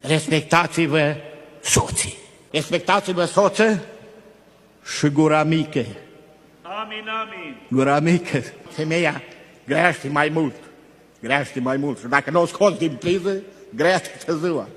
Respectați-vă soții. Respectați-vă soță și gura mică. Amin, amin. Gura mică. Femeia greaște mai mult. Greaște mai mult. Și dacă nu o scoți din priză, greaște ziua.